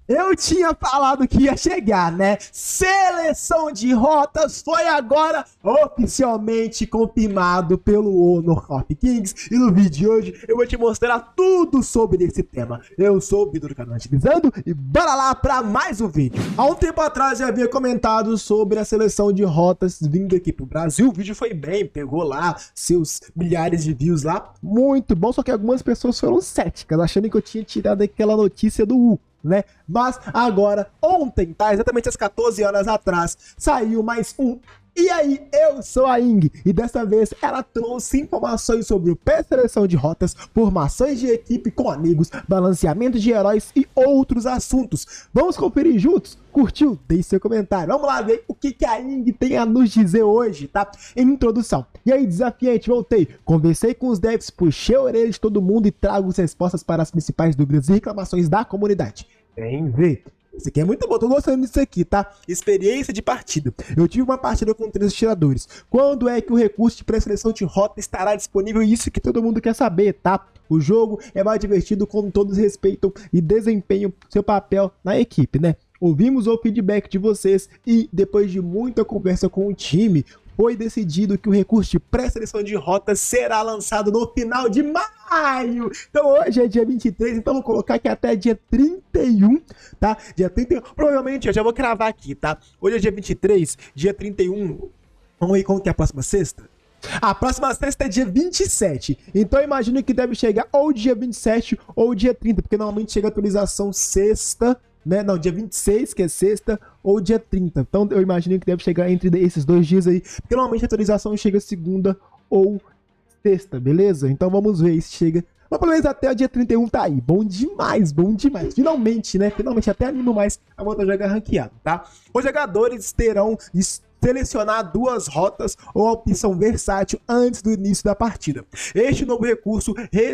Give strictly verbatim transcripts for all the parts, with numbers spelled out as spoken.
Eu tinha falado que ia chegar, né? Seleção de rotas foi agora oficialmente confirmado pelo Honor of Kings. E no vídeo de hoje eu vou te mostrar tudo sobre esse tema. Eu sou o Vitor do canal Agilizando e bora lá para mais um vídeo. Há um tempo atrás eu havia comentado sobre a seleção de rotas vindo aqui pro Brasil. O vídeo foi bem, pegou lá seus milhares de views lá. Muito bom, só que algumas pessoas foram céticas, achando que eu tinha tirado aquela notícia do U. Né? Mas agora, ontem, tá? Exatamente às quatorze horas atrás, saiu mais um. E aí, eu sou a Ing, e dessa vez ela trouxe informações sobre o pré-seleção de rotas, formações de equipe com amigos, balanceamento de heróis e outros assuntos. Vamos conferir juntos? Curtiu? Deixe seu comentário. Vamos lá ver o que, que a Ing tem a nos dizer hoje, tá? Em introdução. E aí, desafiante, voltei. Conversei com os devs, puxei a orelha de todo mundo e trago as respostas para as principais dúvidas e reclamações da comunidade. Vem ver. Isso aqui é muito bom, tô gostando disso aqui, tá? Experiência de partida. Eu tive uma partida com três atiradores. Quando é que o recurso de pré-seleção de rota estará disponível? Isso que todo mundo quer saber, tá? O jogo é mais divertido quando todos respeitam e desempenham seu papel na equipe, né? Ouvimos o feedback de vocês e, depois de muita conversa com o time, foi decidido que o recurso de pré-seleção de rotas será lançado no final de maio. Então hoje é dia vinte e três, então vou colocar que até dia trinta e um, tá? Dia trinta e um, provavelmente eu já vou cravar aqui, tá? Hoje é dia vinte e três, dia trinta e um, vamos ver como que é a próxima sexta? A próxima sexta é dia vinte e sete, então eu imagino que deve chegar ou dia vinte e sete ou dia trinta, porque normalmente chega a atualização sexta, né? Não, dia vinte e seis, que é sexta, ou dia trinta. Então eu imagino que deve chegar entre esses dois dias aí, porque normalmente a atualização chega segunda ou sexta, beleza? Então vamos ver se chega. Mas pelo menos até o dia trinta e um tá aí. Bom demais, bom demais. Finalmente, né? Finalmente até animo mais a volta a jogar ranqueado, tá? Os jogadores terão selecionar duas rotas ou a opção versátil antes do início da partida. Este novo recurso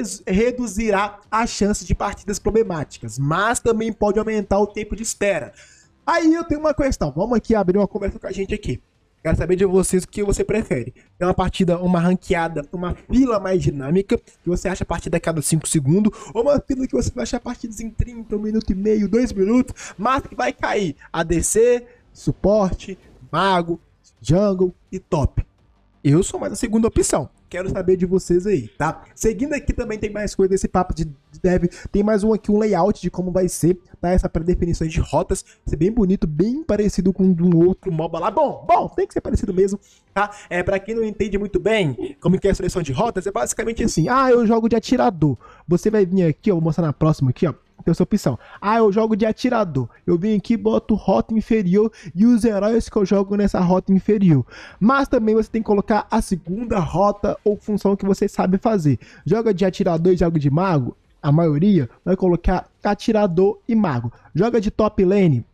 reduzirá a chance de partidas problemáticas, mas também pode aumentar o tempo de espera. Aí eu tenho uma questão, vamos aqui abrir uma conversa com a gente aqui. Quero saber de vocês o que você prefere. É uma partida, uma ranqueada, uma fila mais dinâmica, que você acha a partida a cada cinco segundos, ou uma fila que você vai achar partidas em trinta, um minuto e meio, dois minutos, mas que vai cair A D C, suporte, mago, jungle e top. Eu sou mais a segunda opção. Quero saber de vocês aí, tá? Seguindo aqui também tem mais coisa desse papo de dev. Tem mais um aqui, um layout de como vai ser, tá? Essa pré-definição de rotas. Vai ser bem bonito, bem parecido com um outro MOBA lá. Bom, bom, tem que ser parecido mesmo, tá? É, pra quem não entende muito bem como que é a seleção de rotas, é basicamente assim. Ah, eu jogo de atirador. Você vai vir aqui, ó, vou mostrar na próxima aqui, ó. Tem essa opção. Ah, eu jogo de atirador. Eu vim aqui, boto rota inferior e os heróis que eu jogo nessa rota inferior. Mas também você tem que colocar a segunda rota ou função que você sabe fazer. Joga de atirador e joga de mago. A maioria vai colocar atirador e mago. Joga de top lane,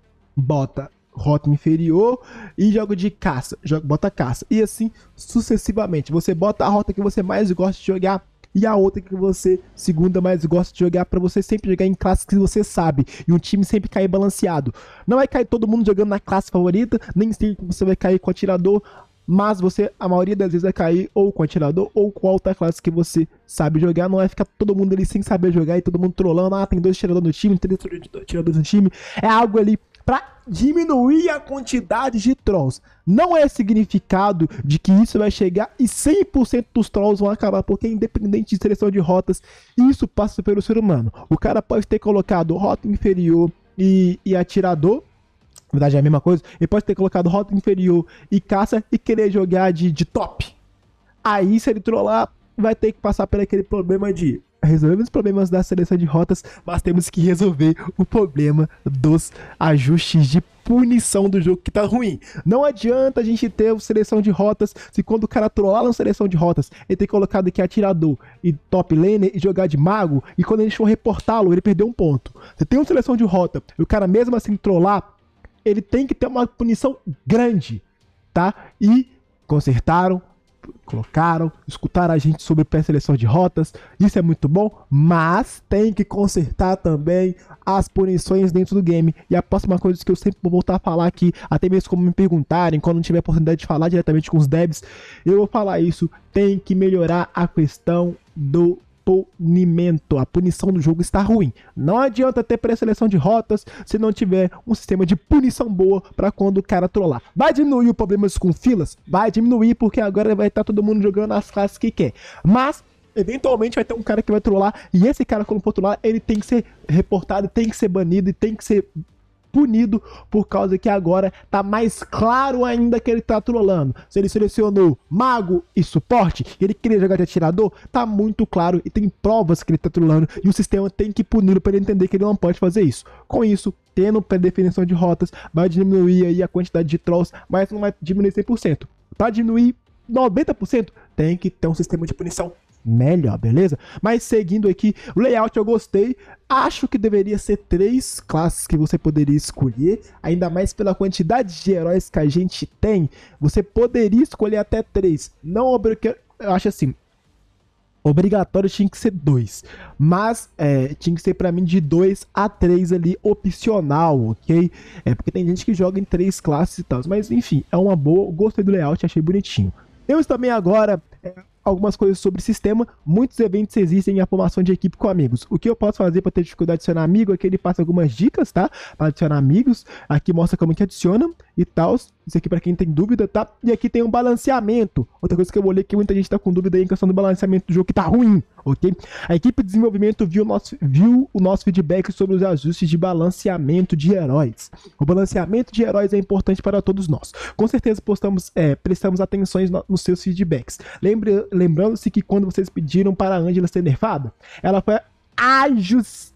bota rota inferior e joga de caça, joga, bota caça. E assim sucessivamente. Você bota a rota que você mais gosta de jogar e a outra que você, segunda, mais gosta de jogar, para você sempre jogar em classes que você sabe, e um time sempre cair balanceado. Não vai cair todo mundo jogando na classe favorita, nem sempre você vai cair com atirador, mas você, a maioria das vezes, vai cair ou com atirador ou com outra classe que você sabe jogar. Não vai ficar todo mundo ali sem saber jogar e todo mundo trollando. Ah, tem dois atiradores no time, três atiradores no time. É algo ali para diminuir a quantidade de trolls. Não é significado de que isso vai chegar e cem por cento dos trolls vão acabar, porque independente de seleção de rotas, isso passa pelo ser humano. O cara pode ter colocado rota inferior e, e atirador, na verdade é a mesma coisa, ele pode ter colocado rota inferior e caça e querer jogar de, de top. Aí se ele trollar, vai ter que passar por aquele problema de resolver os problemas da seleção de rotas, mas temos que resolver o problema dos ajustes de punição do jogo que tá ruim. Não adianta a gente ter seleção de rotas se quando o cara trollar na seleção de rotas, ele tem colocado aqui atirador e top lane e jogar de mago, e quando eles for reportá-lo, ele perdeu um ponto. Você tem uma seleção de rota e o cara mesmo assim trollar, ele tem que ter uma punição grande, tá? E consertaram, colocaram, escutaram a gente sobre pré-seleção de rotas, isso é muito bom, mas tem que consertar também as punições dentro do game. E a próxima coisa que eu sempre vou voltar a falar aqui, até mesmo como me perguntarem, quando não tiver oportunidade de falar diretamente com os devs, eu vou falar isso, tem que melhorar a questão do punimento. A punição do jogo está ruim. Não adianta ter pré-seleção de rotas se não tiver um sistema de punição boa para quando o cara trollar. Vai diminuir os problemas com filas? Vai diminuir, porque agora vai estar todo mundo jogando as classes que quer. Mas eventualmente vai ter um cara que vai trollar, e esse cara, quando for trollar, ele tem que ser reportado, tem que ser banido e tem que ser punido, por causa que agora tá mais claro ainda que ele tá trolando. Se ele selecionou mago e suporte, e ele queria jogar de atirador, tá muito claro e tem provas que ele tá trolando, e o sistema tem que puni-lo para ele entender que ele não pode fazer isso. Com isso, tendo pré-definição de rotas, vai diminuir aí a quantidade de trolls, mas não vai diminuir cem por cento. Para diminuir noventa por cento, tem que ter um sistema de punição melhor, beleza? Mas seguindo aqui, o layout eu gostei. Acho que deveria ser três classes que você poderia escolher, ainda mais pela quantidade de heróis que a gente tem. Você poderia escolher até três. Não obriga... Eu acho assim, obrigatório tinha que ser dois, mas é, tinha que ser pra mim de dois a três ali, opcional, ok? É porque tem gente que joga em três classes e tal, mas enfim, é uma boa. Gostei do layout, achei bonitinho. Temos também agora é, algumas coisas sobre sistema. Muitos eventos existem em a formação de equipe com amigos. O que eu posso fazer para ter dificuldade de adicionar amigo é que ele passa algumas dicas, tá? Para adicionar amigos. Aqui mostra como que adiciona e tal. Isso aqui para quem tem dúvida, tá? E aqui tem um balanceamento. Outra coisa que eu olhei que muita gente tá com dúvida aí em questão do balanceamento do jogo, que tá ruim, ok? A equipe de desenvolvimento viu o nosso, viu o nosso feedback sobre os ajustes de balanceamento de heróis. O balanceamento de heróis é importante para todos nós. Com certeza postamos, é, prestamos atenção no, nos seus feedbacks. Lembre, lembrando-se que quando vocês pediram para a Angela ser nerfada, ela foi ajust,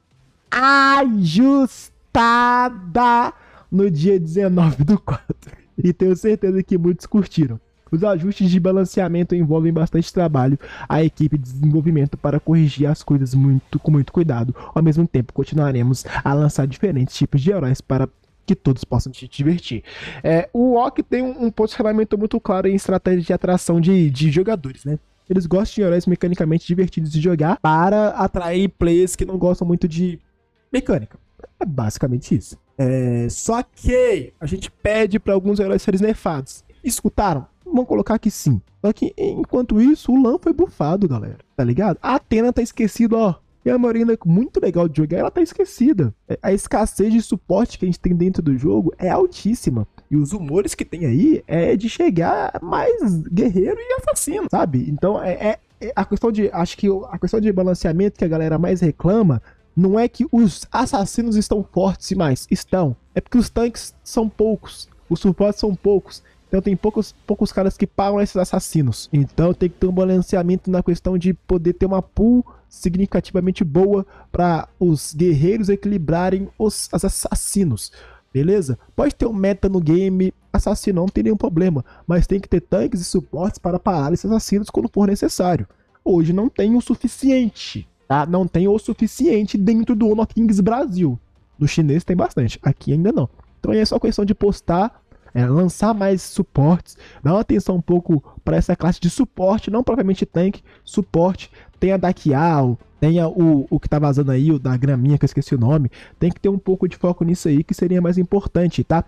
ajustada no dia dezenove do quatro. E tenho certeza que muitos curtiram. Os ajustes de balanceamento envolvem bastante trabalho à equipe de desenvolvimento para corrigir as coisas muito, com muito cuidado. Ao mesmo tempo, continuaremos a lançar diferentes tipos de heróis para que todos possam se divertir. É, o O C tem um, um posicionamento muito claro em estratégia de atração de, de jogadores, né? Eles gostam de heróis mecanicamente divertidos de jogar para atrair players que não gostam muito de mecânica. É basicamente isso. É, só que a gente pede para alguns heróis serem nerfados. Escutaram? Vamos colocar que sim. Só que enquanto isso, o Lan foi bufado, galera. Tá ligado? A Athena tá esquecida, ó. E a Marina, muito legal de jogar, ela tá esquecida. A escassez de suporte que a gente tem dentro do jogo é altíssima. E os humores que tem aí é de chegar mais guerreiro e assassino, sabe? Então, é, é, é a questão de... Acho que a questão de balanceamento que a galera mais reclama não é que os assassinos estão fortes demais. Estão. É porque os tanques são poucos. Os suportes são poucos. Então tem poucos, poucos caras que pagam esses assassinos. Então tem que ter um balanceamento na questão de poder ter uma pool significativamente boa para os guerreiros equilibrarem os, os assassinos. Beleza? Pode ter um meta no game, assassino não tem nenhum problema. Mas tem que ter tanques e suportes para parar esses assassinos quando for necessário. Hoje não tem o suficiente. Tá? Não tem o suficiente dentro do Honor of Kings Brasil. No chinês tem bastante, aqui ainda não. Então é só questão de postar, é, lançar mais suportes, dar uma atenção um pouco para essa classe de suporte, não propriamente tanque, suporte. Tem a Dakiao, tem a, o, o que tá vazando aí, o da graminha, que eu esqueci o nome. Tem que ter um pouco de foco nisso aí, que seria mais importante, tá?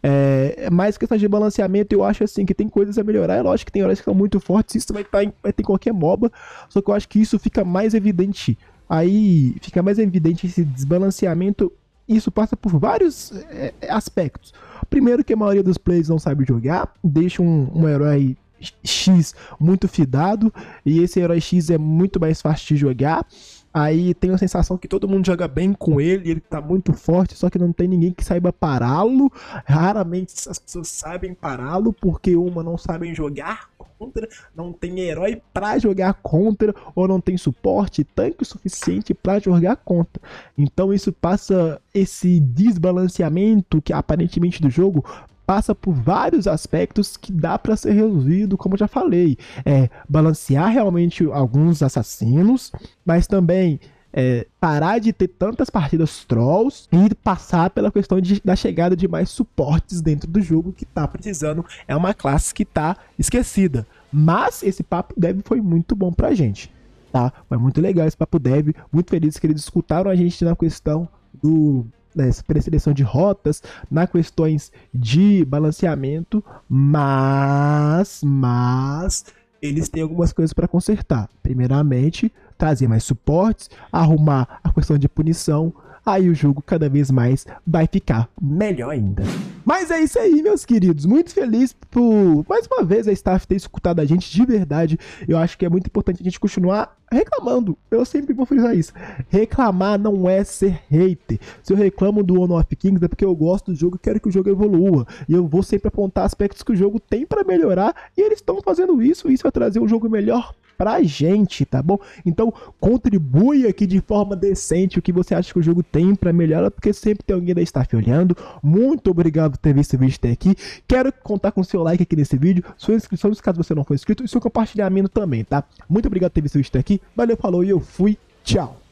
É, mais questão de balanceamento, eu acho assim que tem coisas a melhorar. É lógico que tem horas que estão muito fortes, isso vai, tá em, vai ter em qualquer MOBA. Só que eu acho que isso fica mais evidente. Aí fica mais evidente esse desbalanceamento. Isso passa por vários é, aspectos. Primeiro, que a maioria dos players não sabe jogar, deixa um, um herói X muito fidado, e esse herói X é muito mais fácil de jogar. Aí tem a sensação que todo mundo joga bem com ele, ele tá muito forte, só que não tem ninguém que saiba pará-lo. Raramente as pessoas sabem pará-lo, porque uma, não sabem jogar contra, não tem herói pra jogar contra, ou não tem suporte, tanque suficiente pra jogar contra. Então isso passa, esse desbalanceamento que aparentemente do jogo passa por vários aspectos que dá para ser resolvido, como eu já falei. É balancear realmente alguns assassinos, mas também é, parar de ter tantas partidas trolls e passar pela questão de, da chegada de mais suportes dentro do jogo que tá precisando. É uma classe que tá esquecida. Mas esse papo dev foi muito bom pra gente, tá? Foi muito legal esse papo dev. Muito feliz que eles escutaram a gente na questão do... nessa pré-seleção de rotas, nas questões de balanceamento, mas, mas eles têm algumas coisas para consertar. Primeiramente, trazer mais suportes, arrumar a questão de punição, aí o jogo cada vez mais vai ficar melhor ainda. Mas é isso aí, meus queridos. Muito feliz por, mais uma vez, a staff ter escutado a gente de verdade. Eu acho que é muito importante a gente continuar reclamando. Eu sempre vou frisar isso. Reclamar não é ser hater. Se eu reclamo do Honor of Kings é porque eu gosto do jogo e quero que o jogo evolua. E eu vou sempre apontar aspectos que o jogo tem pra melhorar. E eles estão fazendo isso. E isso vai trazer um jogo melhor pra gente, tá bom? Então contribui aqui de forma decente o que você acha que o jogo tem pra melhorar, porque sempre tem alguém da staff olhando. Muito obrigado por ter visto esse vídeo até aqui. Quero contar com o seu like aqui nesse vídeo, sua inscrição caso você não for inscrito, e seu compartilhamento também, tá? Muito obrigado por ter visto esse vídeo até aqui. Valeu, falou e eu fui. Tchau!